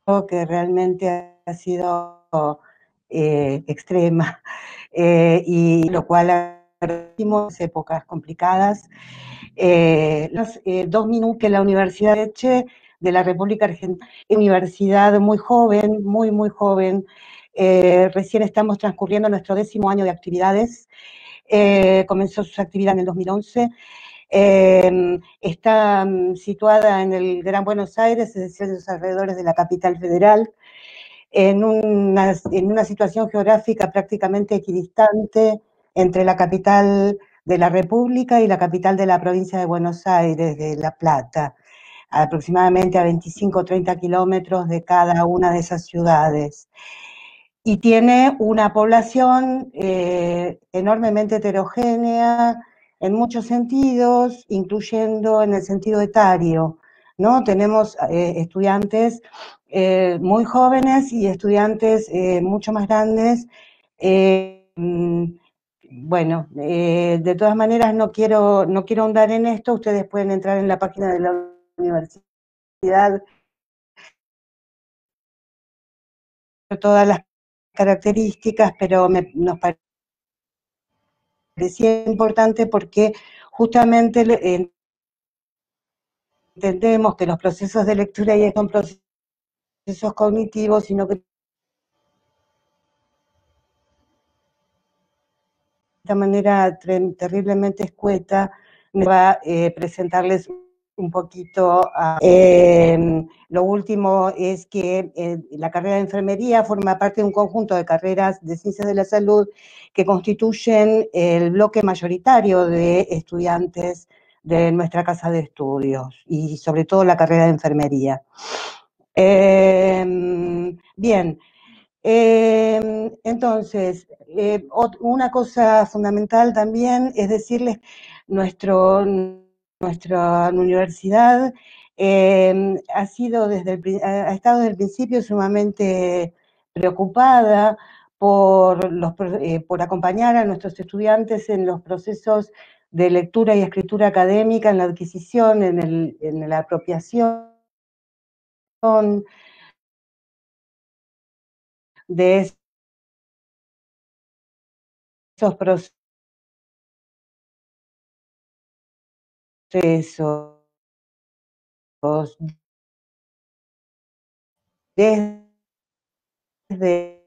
que realmente ha sido extrema, y lo cual agradecimos épocas complicadas. Los 2 minutos que la Universidad de Elche de la República Argentina, universidad muy joven, muy joven, recién estamos transcurriendo nuestro 10º año de actividades, comenzó sus actividades en el 2011, está situada en el Gran Buenos Aires, es decir, en los alrededores de la capital federal, en una situación geográfica prácticamente equidistante entre la capital de la República y la capital de la provincia de Buenos Aires, de La Plata, aproximadamente a 25 o 30 kilómetros de cada una de esas ciudades. Y tiene una población enormemente heterogénea en muchos sentidos, incluyendo en el sentido etario, ¿no? Tenemos estudiantes muy jóvenes y estudiantes mucho más grandes. Bueno, de todas maneras no quiero ahondar en esto, ustedes pueden entrar en la página de la universidad, todas las características, pero nos parecía importante porque justamente entendemos que los procesos de lectura ya son procesos cognitivos, sino que de esta manera terriblemente escueta va a presentarles un poquito. Lo último es que la carrera de enfermería forma parte de un conjunto de carreras de ciencias de la salud que constituyen el bloque mayoritario de estudiantes de nuestra casa de estudios y sobre todo la carrera de enfermería. Bien, entonces, una cosa fundamental también es decirles, nuestra universidad ha estado desde el principio sumamente preocupada por acompañar a nuestros estudiantes en los procesos de lectura y escritura académica, en la adquisición, en la apropiación de esos procesos desde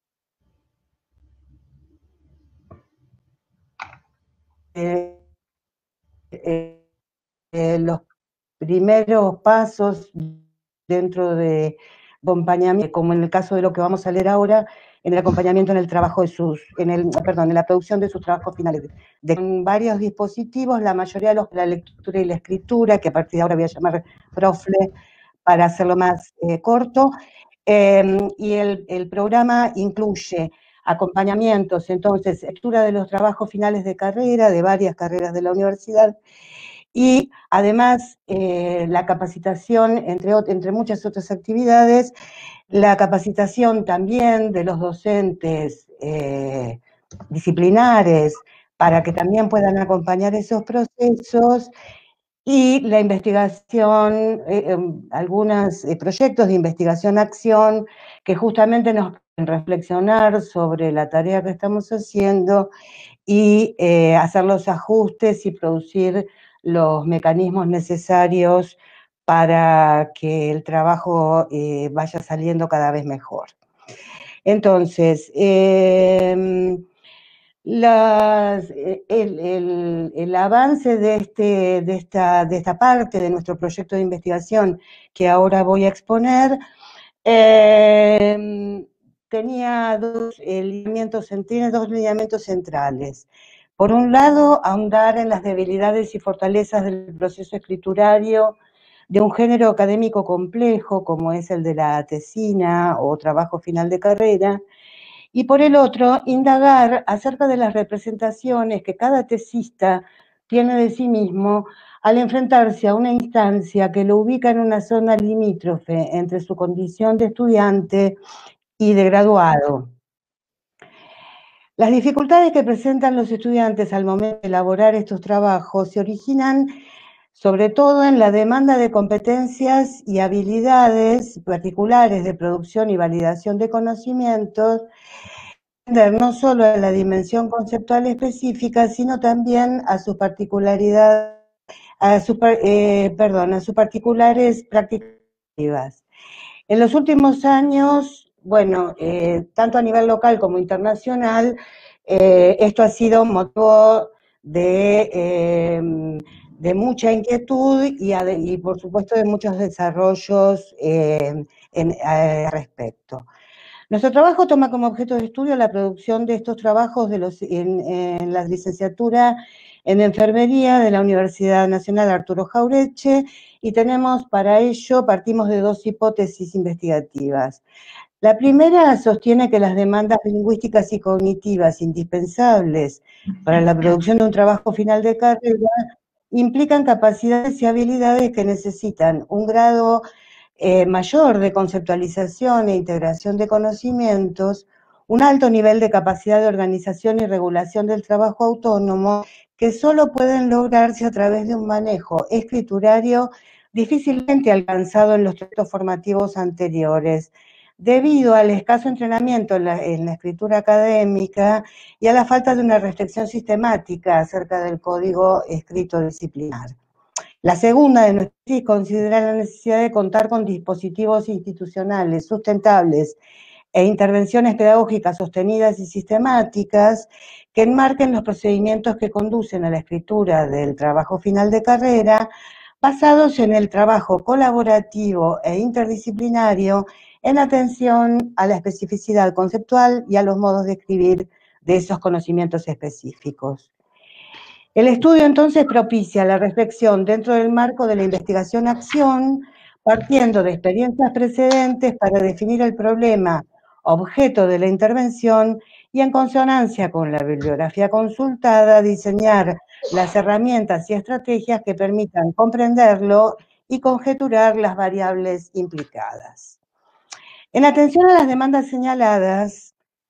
los primeros pasos dentro de acompañamiento, como en el caso de lo que vamos a leer ahora, en el acompañamiento en el trabajo en la producción de sus trabajos finales. Con varios dispositivos, la mayoría de la lectura y la escritura, que a partir de ahora voy a llamar PROFLE para hacerlo más corto, y el programa incluye acompañamientos, entonces, lectura de los trabajos finales de carrera, de varias carreras de la universidad, y además la capacitación, entre muchas otras actividades, la capacitación también de los docentes disciplinares para que también puedan acompañar esos procesos, y la investigación, algunos proyectos de investigación-acción que justamente nos pueden reflexionar sobre la tarea que estamos haciendo y hacer los ajustes y producir los mecanismos necesarios para que el trabajo vaya saliendo cada vez mejor. Entonces, el avance de esta parte de nuestro proyecto de investigación que ahora voy a exponer, tiene dos lineamientos centrales. Por un lado, ahondar en las debilidades y fortalezas del proceso escriturario de un género académico complejo, como es el de la tesina o trabajo final de carrera, y por el otro, indagar acerca de las representaciones que cada tesista tiene de sí mismo al enfrentarse a una instancia que lo ubica en una zona limítrofe entre su condición de estudiante y de graduado. Las dificultades que presentan los estudiantes al momento de elaborar estos trabajos se originan sobre todo en la demanda de competencias y habilidades particulares de producción y validación de conocimientos, no solo a la dimensión conceptual específica, sino también a sus particularidades, a sus particulares prácticas. En los últimos años, bueno, tanto a nivel local como internacional, esto ha sido motivo de mucha inquietud y, por supuesto, de muchos desarrollos al respecto. Nuestro trabajo toma como objeto de estudio la producción de estos trabajos en la licenciatura en enfermería de la Universidad Nacional Arturo Jauretche, y para ello partimos de dos hipótesis investigativas. La primera sostiene que las demandas lingüísticas y cognitivas indispensables para la producción de un trabajo final de carrera implican capacidades y habilidades que necesitan un grado mayor de conceptualización e integración de conocimientos, un alto nivel de capacidad de organización y regulación del trabajo autónomo, que solo pueden lograrse a través de un manejo escriturario difícilmente alcanzado en los textos formativos anteriores, debido al escaso entrenamiento en la escritura académica y a la falta de una reflexión sistemática acerca del código escrito disciplinar. La segunda de nuestras tesis considera la necesidad de contar con dispositivos institucionales sustentables e intervenciones pedagógicas sostenidas y sistemáticas que enmarquen los procedimientos que conducen a la escritura del trabajo final de carrera, basados en el trabajo colaborativo e interdisciplinario en atención a la especificidad conceptual y a los modos de escribir de esos conocimientos específicos. El estudio entonces propicia la reflexión dentro del marco de la investigación-acción, partiendo de experiencias precedentes para definir el problema objeto de la intervención y, en consonancia con la bibliografía consultada, diseñar las herramientas y estrategias que permitan comprenderlo y conjeturar las variables implicadas. En atención a las demandas señaladas,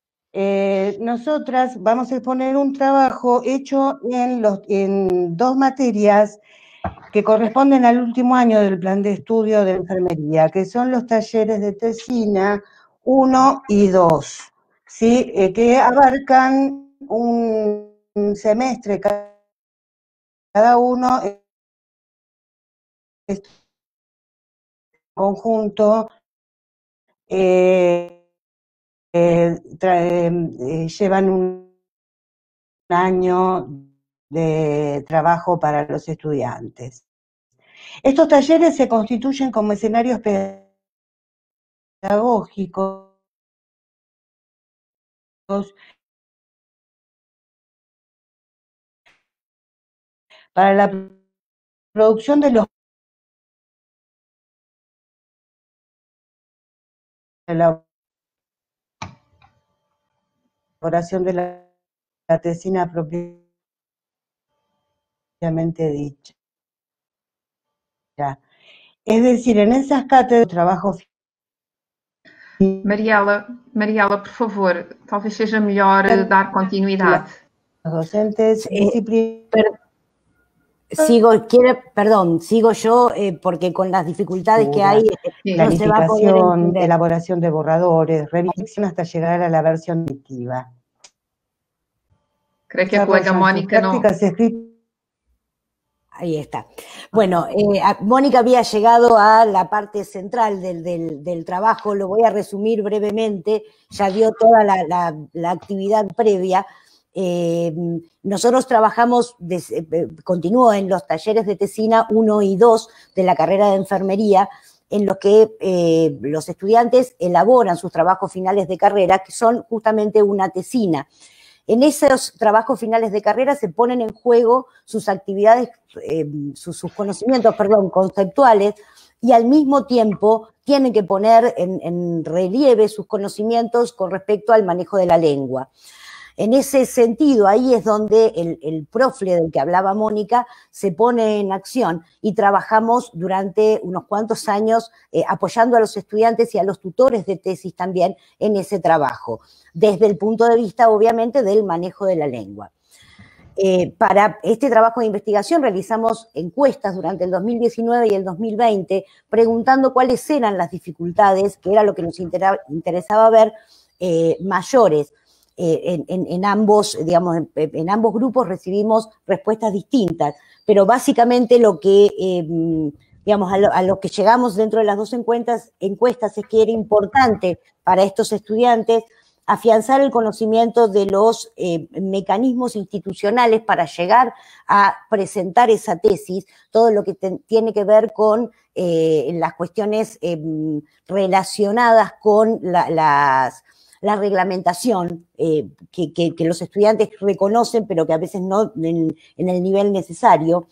nosotras vamos a exponer un trabajo hecho en dos materias que corresponden al último año del plan de estudio de enfermería, que son los talleres de tesina 1 y 2, ¿sí? Que abarcan un semestre cada uno, en conjunto, llevan un año de trabajo para los estudiantes. Estos talleres se constituyen como escenarios pedagógicos para la producción de la elaboración de la tesina propiamente dicha. Es decir, en esas cátedras de trabajo... Mariela, por favor, talvez seja melhor dar continuidade. Los docentes sigo yo, porque con las dificultades que hay, planificación, elaboración de borradores, revisión hasta llegar a la versión definitiva. Creo que a colega Mónica no... Ahí está. Bueno, Mónica había llegado a la parte central del trabajo, lo voy a resumir brevemente, ya dio toda la actividad previa. Nosotros trabajamos, continúo en los talleres de tesina 1 y 2 de la carrera de enfermería, en los que los estudiantes elaboran sus trabajos finales de carrera, que son justamente una tesina. En esos trabajos finales de carrera se ponen en juego sus actividades, sus conocimientos, conceptuales, y al mismo tiempo tienen que poner en relieve sus conocimientos con respecto al manejo de la lengua. En ese sentido, ahí es donde el profle del que hablaba Mónica se pone en acción y trabajamos durante unos cuantos años apoyando a los estudiantes y a los tutores de tesis también en ese trabajo, desde el punto de vista, obviamente, del manejo de la lengua. Para este trabajo de investigación realizamos encuestas durante el 2019 y el 2020 preguntando cuáles eran las dificultades, que era lo que nos interesaba ver, mayores. En ambos, digamos, en ambos grupos recibimos respuestas distintas, pero básicamente lo que, digamos, a lo que llegamos dentro de las dos encuestas es que era importante para estos estudiantes afianzar el conocimiento de los mecanismos institucionales para llegar a presentar esa tesis, todo lo que tiene que ver con las cuestiones relacionadas con la reglamentación que los estudiantes reconocen, pero que a veces no en el nivel necesario.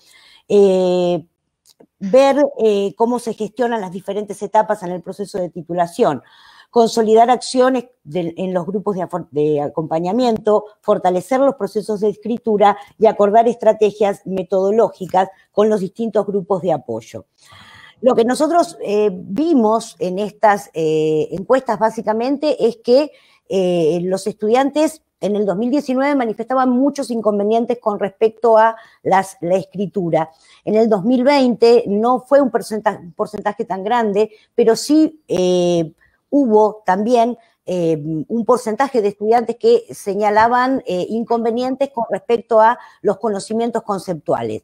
Ver cómo se gestionan las diferentes etapas en el proceso de titulación, consolidar acciones en los grupos de acompañamiento, fortalecer los procesos de escritura y acordar estrategias metodológicas con los distintos grupos de apoyo. Lo que nosotros vimos en estas encuestas básicamente es que los estudiantes en el 2019 manifestaban muchos inconvenientes con respecto a la escritura. En el 2020 no fue un porcentaje tan grande, pero sí hubo también un porcentaje de estudiantes que señalaban inconvenientes con respecto a los conocimientos conceptuales.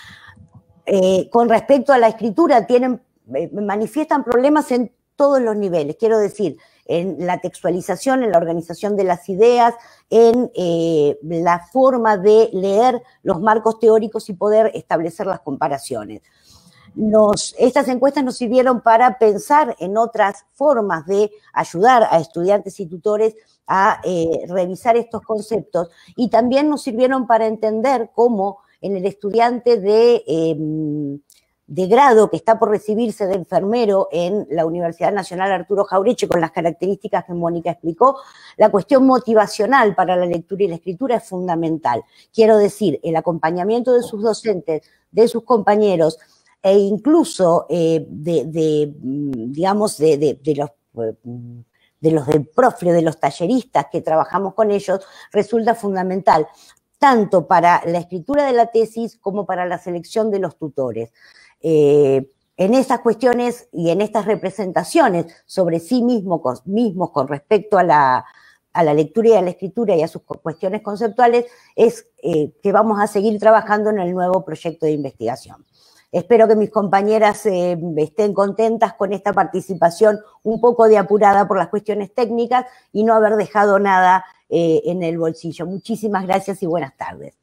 Con respecto a la escritura, manifiestan problemas en todos los niveles, quiero decir, en la textualización, en la organización de las ideas, en la forma de leer los marcos teóricos y poder establecer las comparaciones. Estas encuestas nos sirvieron para pensar en otras formas de ayudar a estudiantes y tutores a revisar estos conceptos y también nos sirvieron para entender cómo en el estudiante de grado que está por recibirse de enfermero en la Universidad Nacional Arturo Jauretche, con las características que Mónica explicó, la cuestión motivacional para la lectura y la escritura es fundamental. Quiero decir, el acompañamiento de sus docentes, de sus compañeros, e incluso digamos, de los del profe, de los talleristas que trabajamos con ellos, resulta fundamental, tanto para la escritura de la tesis como para la selección de los tutores. En estas cuestiones y en estas representaciones sobre sí mismos con respecto a la lectura y a la escritura y a sus cuestiones conceptuales, es que vamos a seguir trabajando en el nuevo proyecto de investigación. Espero que mis compañeras estén contentas con esta participación un poco de apurada por las cuestiones técnicas y no haber dejado nada en el bolsillo. Muchísimas gracias y buenas tardes.